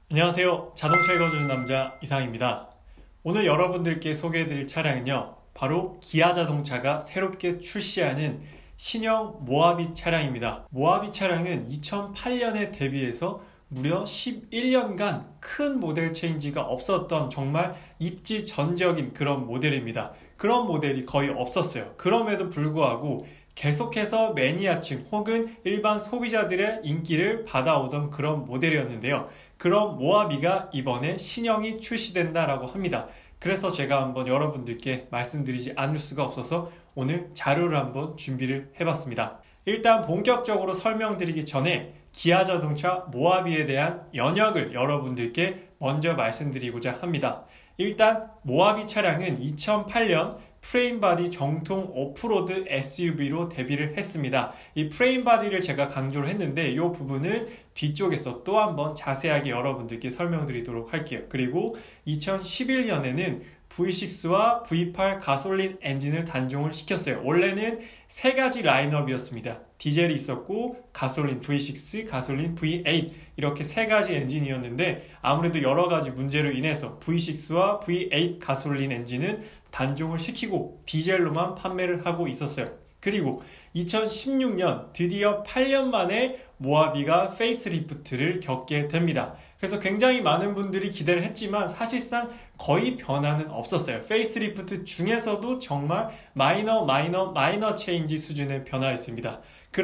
안녕하세요. 자동차 읽어주는 남자 이상입니다. 오늘 여러분들께 소개해드릴 차량은요, 바로 기아 자동차가 새롭게 출시하는 신형 모하비 차량입니다. 모하비 차량은 2008년에 데뷔해서 무려 11년간 큰 모델 체인지가 없었던 정말 입지전적인 그런 모델입니다. 그런 모델이 거의 없었어요. 그럼에도 불구하고 계속해서 매니아층 혹은 일반 소비자들의 인기를 받아오던 그런 모델이었는데요. 그런 모하비가 이번에 신형이 출시된다라고 합니다. 그래서 제가 한번 여러분들께 말씀드리지 않을 수가 없어서 오늘 자료를 한번 준비를 해봤습니다. 일단 본격적으로 설명드리기 전에 기아 자동차 모하비에 대한 연역을 여러분들께 먼저 말씀드리고자 합니다. 일단 모하비 차량은 2008년 프레임바디 정통 오프로드 SUV로 데뷔를 했습니다. 이 프레임바디를 제가 강조를 했는데 이 부분은 뒤쪽에서 또 한번 자세하게 여러분들께 설명드리도록 할게요. 그리고 2011년에는 V6와 V8 가솔린 엔진을 단종을 시켰어요. 원래는 세 가지 라인업이었습니다. 디젤이 있었고 가솔린 V6, 가솔린 V8 이렇게 세 가지 엔진이었는데 아무래도 여러 가지 문제로 인해서 V6와 V8 가솔린 엔진은 단종을 시키고 디젤로만 판매를 하고 있었어요. 그리고 2016년 드디어 8년 만에 모하비가 페이스리프트를 겪게 됩니다. 그래서 굉장히 많은 분들이 기대를 했지만 사실상 거의 변화는 없었어요. 페이스리프트 중에서도 정말 마이너 체인지 수준의 변화였습니다.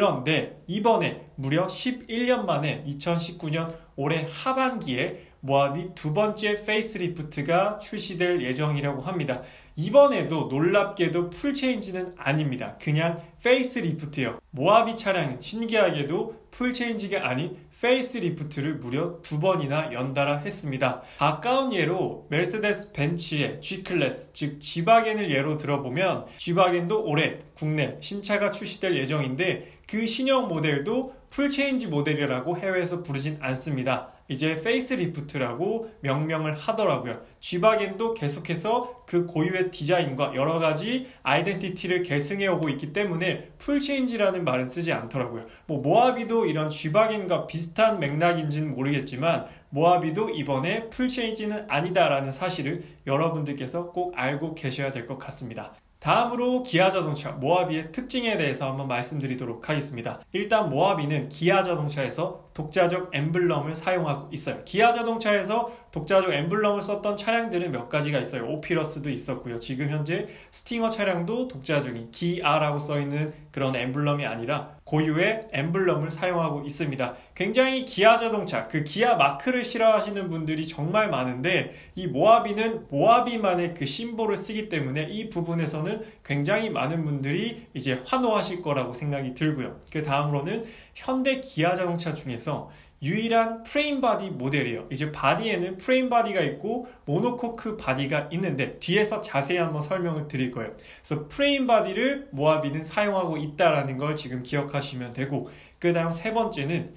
그런데 이번에 무려 11년 만에 2019년 올해 하반기에 모하비 두 번째 페이스리프트가 출시될 예정이라고 합니다. 이번에도 놀랍게도 풀체인지는 아닙니다. 그냥 페이스리프트예요. 모하비 차량은 신기하게도 풀체인지가 아닌 페이스리프트를 무려 두 번이나 연달아 했습니다. 가까운 예로 메르세데스 벤츠의 G클래스, 즉 G바겐을 예로 들어보면 G바겐도 올해 국내 신차가 출시될 예정인데 그 신형 모델도 풀체인지 모델이라고 해외에서 부르진 않습니다. 이제 페이스리프트라고 명명을 하더라고요. G바겐도 계속해서 그 고유의 디자인과 여러 가지 아이덴티티를 계승해 오고 있기 때문에 풀체인지라는 말은 쓰지 않더라고요. 모하비도 이런 G바겐과 비슷한 맥락인지는 모르겠지만 모하비도 이번에 풀체인지는 아니다라는 사실을 여러분들께서 꼭 알고 계셔야 될 것 같습니다. 다음으로 기아 자동차 모하비의 특징에 대해서 한번 말씀드리도록 하겠습니다. 일단 모하비는 기아 자동차에서 독자적 엠블럼을 사용하고 있어요. 기아 자동차에서 독자적 엠블럼을 썼던 차량들은 몇 가지가 있어요. 오피러스도 있었고요. 지금 현재 스팅어 차량도 독자적인 기아라고 써있는 그런 엠블럼이 아니라 고유의 엠블럼을 사용하고 있습니다. 굉장히 기아 자동차, 그 기아 마크를 싫어하시는 분들이 정말 많은데 이 모하비는 모하비만의 그 심볼을 쓰기 때문에 이 부분에서는 굉장히 많은 분들이 이제 환호하실 거라고 생각이 들고요. 그 다음으로는 현대 기아 자동차 중에서 유일한 프레임바디 모델이에요. 이제 바디에는 프레임바디가 있고 모노코크 바디가 있는데 뒤에서 자세히 한번 설명을 드릴 거예요. 그래서 프레임바디를 모하비는 사용하고 있다는 걸 지금 기억하시면 되고 그 다음 세 번째는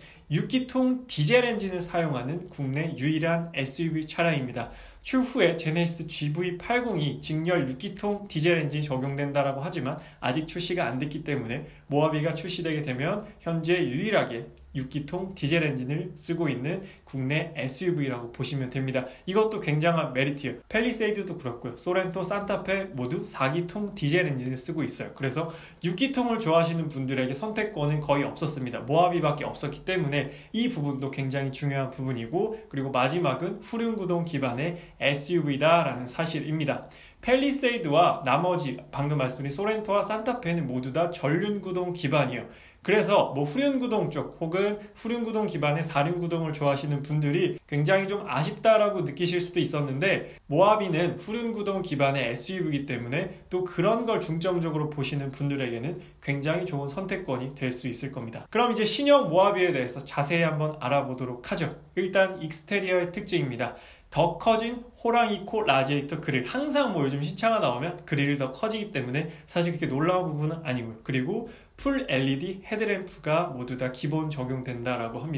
6기통 디젤 엔진을 사용하는 국내 유일한 SUV 차량입니다. 추후에 제네시스 GV80이 직렬 6기통 디젤 엔진이 적용된다라고 하지만 아직 출시가 안 됐기 때문에 모하비가 출시되게 되면 현재 유일하게 6기통 디젤 엔진을 쓰고 있는 국내 SUV라고 보시면 됩니다. 이것도 굉장한 메리트예요. 팰리세이드도 그렇고요. 소렌토, 산타페 모두 4기통 디젤 엔진을 쓰고 있어요. 그래서 6기통을 좋아하시는 분들에게 선택권은 거의 없었습니다. 모하비밖에 없었기 때문에 이 부분도 굉장히 중요한 부분이고 그리고 마지막은 후륜구동 기반의 SUV다라는 사실입니다. 팰리세이드와 나머지 방금 말씀드린 소렌토와 산타페는 모두 다 전륜구동 기반이에요. 그래서 후륜구동 쪽 혹은 후륜구동 기반의 4륜구동을 좋아하시는 분들이 굉장히 좀 아쉽다라고 느끼실 수도 있었는데 모하비는 후륜구동 기반의 SUV이기 때문에 또 그런 걸 중점적으로 보시는 분들에게는 굉장히 좋은 선택권이 될 수 있을 겁니다. 그럼 이제 신형 모하비에 대해서 자세히 한번 알아보도록 하죠. 일단 익스테리어의 특징입니다. 더 커진 호랑이 코 라디에이터 그릴, 항상 요즘 신차가 나오면 그릴이 더 커지기 때문에 사실 그렇게 놀라운 부분은 아니고요. 그리고 풀 LED 헤드램프가 모두 다 기본 적용된다라고 합니다.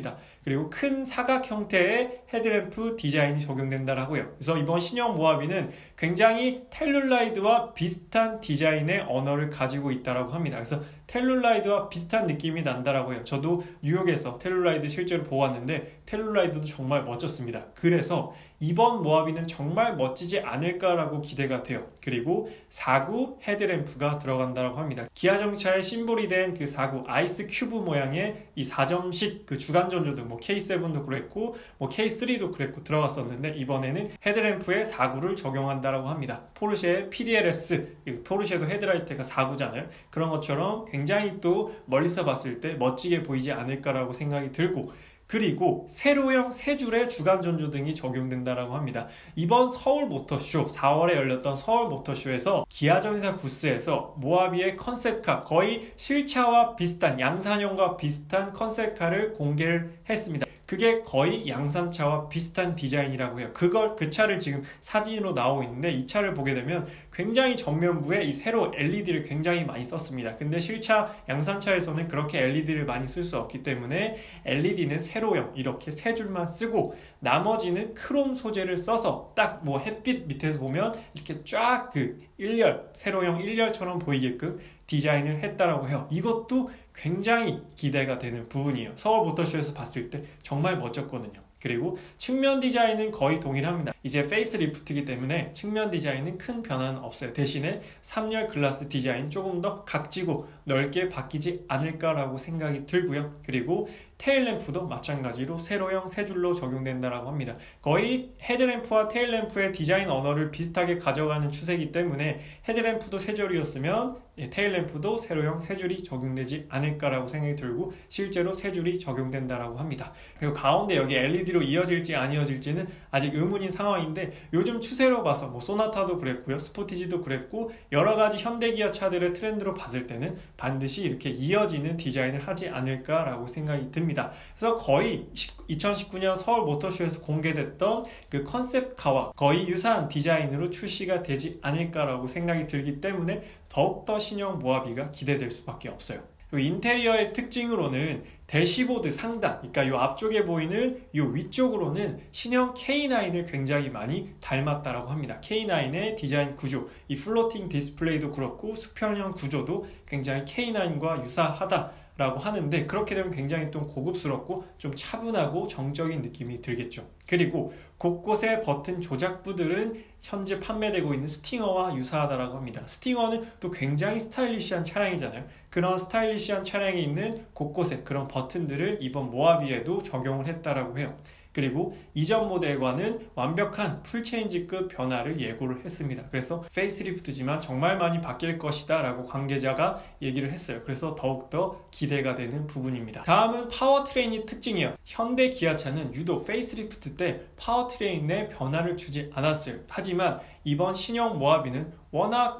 그리고 큰 사각 형태의 헤드램프 디자인이 적용된다라고 해요. 그래서 이번 신형 모하비는 굉장히 텔룰라이드와 비슷한 디자인의 언어를 가지고 있다라고 합니다. 그래서 텔룰라이드와 비슷한 느낌이 난다라고 해요. 저도 뉴욕에서 텔룰라이드 실제로 보았는데 텔룰라이드도 정말 멋졌습니다. 그래서 이번 모하비는 정말 멋지지 않을까라고 기대가 돼요. 그리고 4구 헤드램프가 들어간다고 합니다. 기아자동차의 심볼이 된 그 4구 아이스 큐브 모양의 이 4점식 그 주간 전조등 뭐 K7도 그랬고 뭐 K3도 그랬고 들어갔었는데 이번에는 헤드램프에 4구를 적용한다라고 합니다. 포르쉐의 PDLS, 포르쉐도 헤드라이트가 4구잖아요. 그런 것처럼 굉장히 또 멀리서 봤을 때 멋지게 보이지 않을까라고 생각이 들고, 그리고 세로형 세 줄의 주간 전조등이 적용된다라고 합니다. 이번 서울 모터쇼 4월에 열렸던 서울 모터쇼에서 기아전자 부스에서 모하비의 컨셉카, 거의 실차와 비슷한 양산형과 비슷한 컨셉카를 공개를 했습니다. 그게 거의 양산차와 비슷한 디자인이라고 해요. 그 차를 지금 사진으로 나오고 있는데 이 차를 보게 되면 굉장히 전면부에 이 세로 LED를 굉장히 많이 썼습니다. 근데 실차 양산차에서는 그렇게 LED를 많이 쓸 수 없기 때문에 LED는 세로형 이렇게 세 줄만 쓰고 나머지는 크롬 소재를 써서 딱 뭐 햇빛 밑에서 보면 이렇게 쫙 그 일렬, 세로형 일렬처럼 보이게끔 디자인을 했다라고 해요. 이것도 굉장히 기대가 되는 부분이에요. 서울 모터쇼에서 봤을 때 정말 멋졌거든요. 그리고 측면 디자인은 거의 동일합니다. 이제 페이스리프트이기 때문에 측면 디자인은 큰 변화는 없어요. 대신에 3열 글라스 디자인 조금 더 각지고 넓게 바뀌지 않을까라고 생각이 들고요. 그리고 테일램프도 마찬가지로 세로형 세 줄로 적용된다라고 합니다. 거의 헤드램프와 테일램프의 디자인 언어를 비슷하게 가져가는 추세이기 때문에 헤드램프도 세 줄이었으면 테일램프도 세로형 세 줄이 적용되지 않을까라고 생각이 들고 실제로 세 줄이 적용된다라고 합니다. 그리고 가운데 여기 LED로 이어질지 안 이어질지는 아직 의문인 상황인데 요즘 추세로 봐서 뭐 소나타도 그랬고요, 스포티지도 그랬고 여러 가지 현대기아 차들의 트렌드로 봤을 때는 반드시 이렇게 이어지는 디자인을 하지 않을까라고 생각이 듭니다. 그래서 거의 2019년 서울 모터쇼에서 공개됐던 그 컨셉카와 거의 유사한 디자인으로 출시가 되지 않을까라고 생각이 들기 때문에 더욱더 신형 모하비가 기대될 수밖에 없어요. 그리고 인테리어의 특징으로는 대시보드 상단, 그러니까 이 앞쪽에 보이는 이 위쪽으로는 신형 K9을 굉장히 많이 닮았다라고 합니다. K9의 디자인 구조, 이 플로팅 디스플레이도 그렇고 수평형 구조도 굉장히 K9과 유사하다라고 하는데 그렇게 되면 굉장히 또 고급스럽고 좀 차분하고 정적인 느낌이 들겠죠. 그리고 곳곳의 버튼 조작부들은 현재 판매되고 있는 스팅어와 유사하다라고 합니다. 스팅어는 또 굉장히 스타일리시한 차량이잖아요. 그런 스타일리시한 차량이 있는 곳곳에 그런 버튼들을 이번 모하비에도 적용을 했다라고 해요. 그리고 이전 모델과는 완벽한 풀체인지급 변화를 예고를 했습니다. 그래서 페이스리프트지만 정말 많이 바뀔 것이다 라고 관계자가 얘기를 했어요. 그래서 더욱더 기대가 되는 부분입니다. 다음은 파워트레인의 특징이에요. 현대 기아차는 유독 페이스리프트 때 파워트레인에 변화를 주지 않았어요. 하지만 이번 신형 모하비는 워낙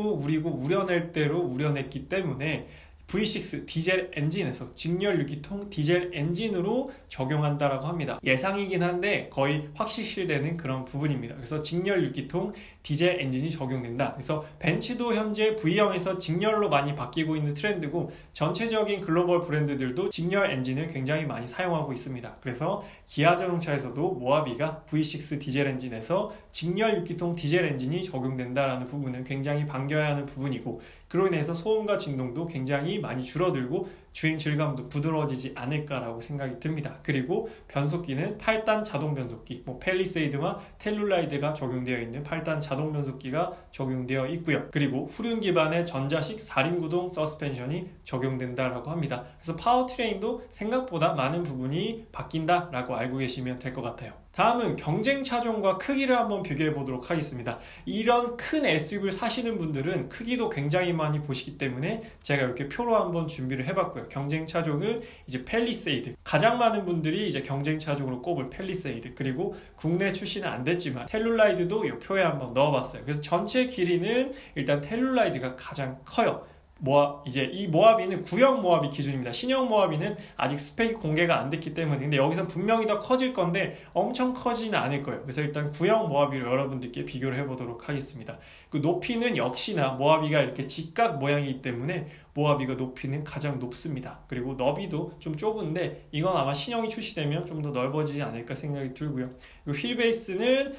우려낼 대로 우려냈기 때문에 V6 디젤 엔진에서 직렬 유기통 디젤 엔진으로 적용한다라고 합니다. 예상이긴 한데 거의 확실시되는 그런 부분입니다. 그래서 직렬 유기통 디젤 엔진이 적용된다. 그래서 벤츠도 현재 V형에서 직렬로 많이 바뀌고 있는 트렌드고 전체적인 글로벌 브랜드들도 직렬 엔진을 굉장히 많이 사용하고 있습니다. 그래서 기아 자동차에서도 모하비가 V6 디젤 엔진에서 직렬 유기통 디젤 엔진이 적용된다라는 부분은 굉장히 반겨야 하는 부분이고 그로 인해서 소음과 진동도 굉장히 많이 줄어들고 주행 질감도 부드러워지지 않을까라고 생각이 듭니다. 그리고 변속기는 8단 자동 변속기, 펠리세이드와 텔룰라이드가 적용되어 있는 8단 자동 변속기가 적용되어 있고요. 그리고 후륜 기반의 전자식 4륜 구동 서스펜션이 적용된다라고 합니다. 그래서 파워트레인도 생각보다 많은 부분이 바뀐다라고 알고 계시면 될 것 같아요. 다음은 경쟁 차종과 크기를 한번 비교해 보도록 하겠습니다. 이런 큰 SUV를 사시는 분들은 크기도 굉장히 많이 보시기 때문에 제가 이렇게 표로 한번 준비를 해봤고요. 경쟁 차종은 이제 펠리세이드, 가장 많은 분들이 이제 경쟁 차종으로 꼽을 펠리세이드, 그리고 국내 출시는 안 됐지만 텔룰라이드도 이 표에 한번 넣어봤어요. 그래서 전체 길이는 일단 텔룰라이드가 가장 커요. 이제 이 모하비는 구형 모하비 기준입니다. 신형 모하비는 아직 스펙이 공개가 안 됐기 때문에, 근데 여기서 분명히 더 커질 건데 엄청 커지는 않을 거예요. 그래서 일단 구형 모하비로 여러분들께 비교를 해보도록 하겠습니다. 그 높이는 역시나 모하비가 이렇게 직각 모양이기 때문에 모하비가 높이는 가장 높습니다. 그리고 너비도 좀 좁은데 이건 아마 신형이 출시되면 좀 더 넓어지지 않을까 생각이 들고요. 그리고 휠 베이스는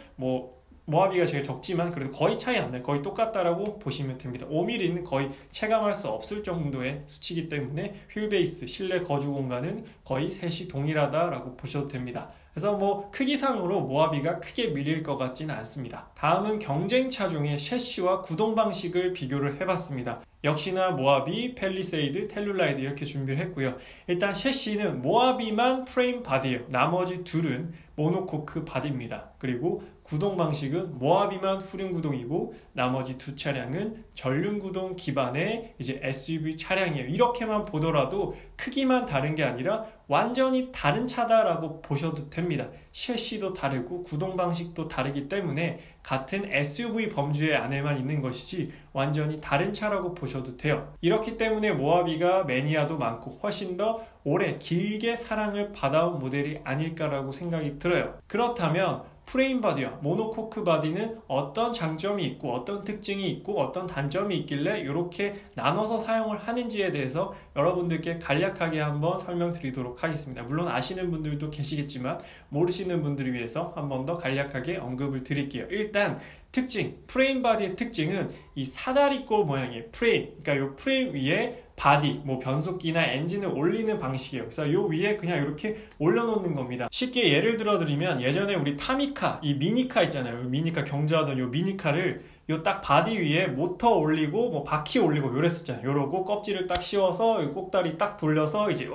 모하비가 제일 적지만 그래도 거의 차이 안 나요. 거의 똑같다라고 보시면 됩니다. 5mm는 거의 체감할 수 없을 정도의 수치이기 때문에 휠베이스, 실내 거주 공간은 거의 셋이 동일하다라고 보셔도 됩니다. 그래서 크기상으로 모하비가 크게 밀릴 것 같지는 않습니다. 다음은 경쟁 차종의 셰시와 구동 방식을 비교를 해봤습니다. 역시나 모하비, 팰리세이드, 텔룰라이드 이렇게 준비를 했고요. 일단 셰시는 모하비만 프레임 바디예요. 나머지 둘은 모노코크 바디입니다. 그리고 구동 방식은 모하비만 후륜 구동이고 나머지 두 차량은 전륜 구동 기반의 이제 SUV 차량이에요. 이렇게만 보더라도 크기만 다른 게 아니라 완전히 다른 차다라고 보셔도 됩니다. 셰시도 다르고 구동 방식도 다르기 때문에 같은 SUV 범주의 안에만 있는 것이지 완전히 다른 차라고 보셔도 돼요. 이렇기 때문에 모하비가 매니아도 많고 훨씬 더 오래 길게 사랑을 받아온 모델이 아닐까라고 생각이 들어요. 그렇다면 프레임 바디와 모노코크 바디는 어떤 장점이 있고 어떤 특징이 있고 어떤 단점이 있길래 이렇게 나눠서 사용을 하는지에 대해서 여러분들께 간략하게 한번 설명드리도록 하겠습니다. 물론 아시는 분들도 계시겠지만 모르시는 분들을 위해서 한 번 더 간략하게 언급을 드릴게요. 일단 특징, 프레임 바디의 특징은 이 사다리꼴 모양의 프레임, 그러니까 이 프레임 위에 바디, 변속기나 엔진을 올리는 방식이에요. 그래서 요 위에 그냥 이렇게 올려놓는 겁니다. 쉽게 예를 들어드리면 예전에 우리 타미카, 이 미니카 있잖아요. 미니카 경주하던 요 미니카를 요 딱 바디 위에 모터 올리고 바퀴 올리고 요랬었잖아요. 요러고 껍질을 딱 씌워서 꼭다리 딱 돌려서 이제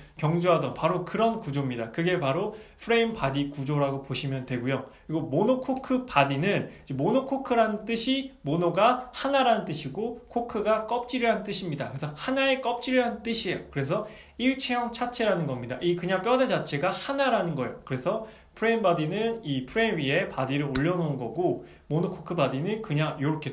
경주하던 바로 그런 구조입니다. 그게 바로 프레임 바디 구조라고 보시면 되고요. 그리고 모노코크 바디는 모노코크라는 뜻이 모노가 하나라는 뜻이고 코크가 껍질이라는 뜻입니다. 그래서 하나의 껍질이라는 뜻이에요. 그래서 일체형 차체라는 겁니다. 이 그냥 뼈대 자체가 하나라는 거예요. 그래서 프레임 바디는 이 프레임 위에 바디를 올려놓은 거고 모노코크 바디는 그냥 이렇게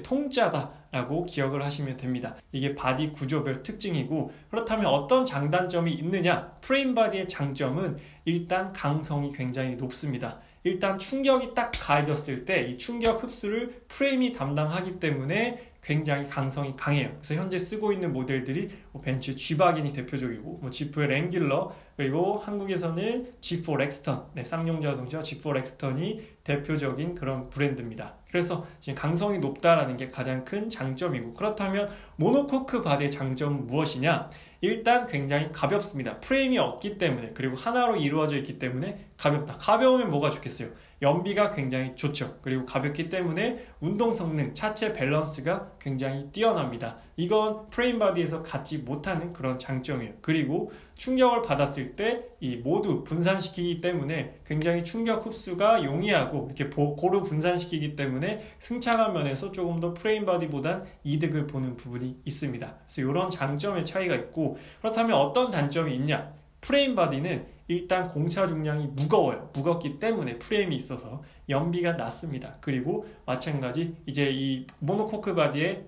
통짜다라고 기억을 하시면 됩니다. 이게 바디 구조별 특징이고 그렇다면 어떤 장단점이 있느냐? 프레임 바디의 장점은 일단 강성이 굉장히 높습니다. 일단 충격이 딱 가해졌을 때 이 충격 흡수를 프레임이 담당하기 때문에 굉장히 강성이 강해요. 그래서 현재 쓰고 있는 모델들이 벤츠 G바겐이 대표적이고 지프의 랭귤러 그리고 한국에서는 G4 렉스턴, 쌍용 자동차 G4 렉스턴이 대표적인 그런 브랜드입니다. 그래서 지금 강성이 높다라는 게 가장 큰 장점이고 그렇다면 모노코크 바디의 장점은 무엇이냐? 일단 굉장히 가볍습니다. 프레임이 없기 때문에 그리고 하나로 이루어져 있기 때문에 가볍다. 가벼우면 뭐가 좋겠어요? 연비가 굉장히 좋죠. 그리고 가볍기 때문에 운동 성능, 차체 밸런스가 굉장히 뛰어납니다. 이건 프레임 바디에서 갖지 못하는 그런 장점이에요. 그리고 충격을 받았을 때 이 모두 분산시키기 때문에 굉장히 충격 흡수가 용이하고 이렇게 고루 분산시키기 때문에 승차감 면에서 조금 더 프레임 바디보단 이득을 보는 부분이 있습니다. 그래서 이런 장점의 차이가 있고 그렇다면 어떤 단점이 있냐? 프레임 바디는 일단 공차 중량이 무거워요. 무겁기 때문에 프레임이 있어서 연비가 낮습니다. 그리고 마찬가지 이제 이 모노코크 바디의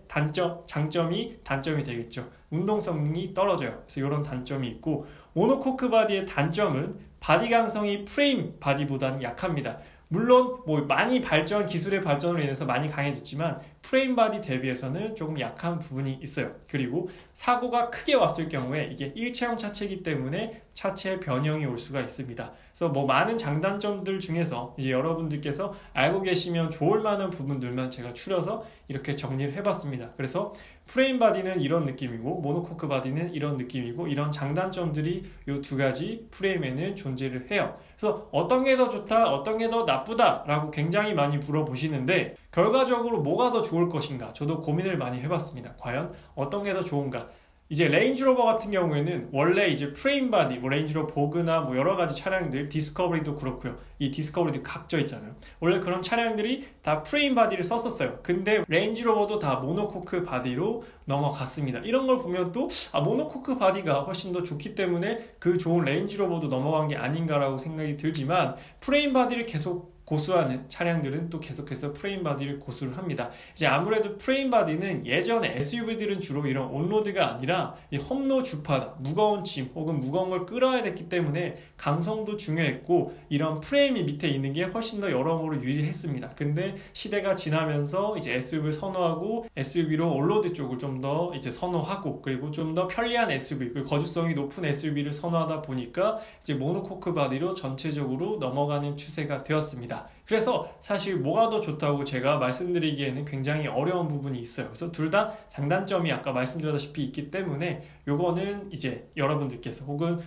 장점이 단점이 되겠죠. 운동 성능이 떨어져요. 그래서 이런 단점이 있고 모노코크 바디의 단점은 바디 강성이 프레임 바디보다는 약합니다. 물론 많이 기술의 발전으로 인해서 많이 강해졌지만 프레임 바디 대비해서는 조금 약한 부분이 있어요. 그리고 사고가 크게 왔을 경우에 이게 일체형 차체이기 때문에 차체 변형이 올 수가 있습니다. 그래서 많은 장단점들 중에서 이제 여러분들께서 알고 계시면 좋을 만한 부분들만 제가 추려서 이렇게 정리를 해봤습니다. 그래서 프레임 바디는 이런 느낌이고 모노코크 바디는 이런 느낌이고 이런 장단점들이 이 두 가지 프레임에는 존재를 해요. 그래서 어떤 게 더 좋다, 어떤 게 더 나쁘다 라고 굉장히 많이 물어보시는데 결과적으로 뭐가 더 좋을 것인가 저도 고민을 많이 해봤습니다. 과연 어떤 게 더 좋은가? 이제 레인지로버 같은 경우에는 원래 이제 프레임 바디, 레인지로버 보그나 여러 가지 차량들, 디스커버리도 그렇고요. 이 디스커버리도 각져 있잖아요. 원래 그런 차량들이 다 프레임 바디를 썼었어요. 근데 레인지로버도 다 모노코크 바디로 넘어갔습니다. 이런 걸 보면 또 모노코크 바디가 훨씬 더 좋기 때문에 그 좋은 레인지로버도 넘어간 게 아닌가라고 생각이 들지만 프레임 바디를 계속 고수하는 차량들은 또 계속해서 프레임 바디를 고수를 합니다. 이제 아무래도 프레임 바디는 예전에 SUV들은 주로 이런 온로드가 아니라 이 험로 주파다, 무거운 짐 혹은 무거운 걸 끌어야 됐기 때문에 강성도 중요했고 이런 프레임이 밑에 있는 게 훨씬 더 여러모로 유리했습니다. 근데 시대가 지나면서 이제 SUV를 선호하고 SUV로 온로드 쪽을 좀 더 이제 선호하고 그리고 좀 더 편리한 SUV, 그리고 거주성이 높은 SUV를 선호하다 보니까 이제 모노코크 바디로 전체적으로 넘어가는 추세가 되었습니다. 그래서 사실 뭐가 더 좋다고 제가 말씀드리기에는 굉장히 어려운 부분이 있어요. 그래서 둘 다 장단점이 아까 말씀드렸다시피 있기 때문에 요거는 이제 여러분들께서 혹은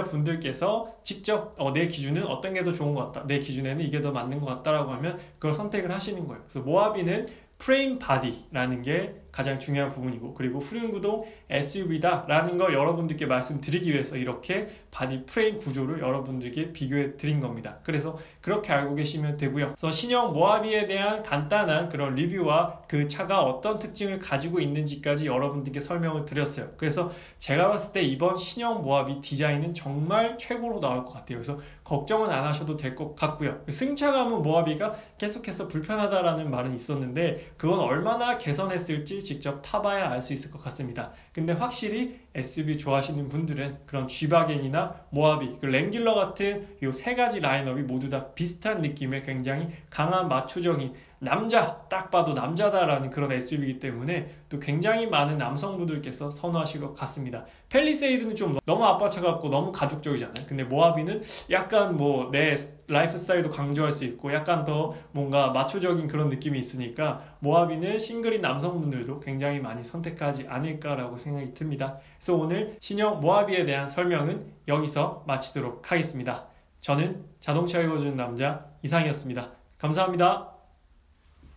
구매자분들께서 직접 내 기준은 어떤 게 더 좋은 것 같다, 내 기준에는 이게 더 맞는 것 같다라고 하면 그걸 선택을 하시는 거예요. 그래서 모하비는 프레임 바디라는 게 가장 중요한 부분이고, 그리고 후륜구동 SUV다 라는 걸 여러분들께 말씀드리기 위해서 이렇게 바디 프레임 구조를 여러분들께 비교해 드린 겁니다. 그래서 그렇게 알고 계시면 되고요. 그래서 신형 모하비에 대한 간단한 그런 리뷰와 그 차가 어떤 특징을 가지고 있는지까지 여러분들께 설명을 드렸어요. 그래서 제가 봤을 때 이번 신형 모하비 디자인은 정말 최고로 나올 것 같아요. 그래서 걱정은 안 하셔도 될 것 같고요. 승차감은 모하비가 계속해서 불편하다라는 말은 있었는데 그건 얼마나 개선했을지 직접 타봐야 알 수 있을 것 같습니다. 근데 확실히 SUV 좋아하시는 분들은 그런 G바겐이나 모하비, 랭귤러 같은 이 세 가지 라인업이 모두 다 비슷한 느낌의 굉장히 강한 마초적인 남자, 딱 봐도 남자다라는 그런 SUV이기 때문에 또 굉장히 많은 남성분들께서 선호하실 것 같습니다. 펠리세이드는 좀 너무 아빠차 같고 너무 가족적이잖아요. 근데 모하비는 약간 뭐 내 라이프 스타일도 강조할 수 있고 약간 더 뭔가 마초적인 그런 느낌이 있으니까 모하비는 싱글인 남성분들도 굉장히 많이 선택하지 않을까라고 생각이 듭니다. 그래서 오늘 신형 모하비에 대한 설명은 여기서 마치도록 하겠습니다. 저는 자동차 읽어주는 남자 이상이었습니다. 감사합니다.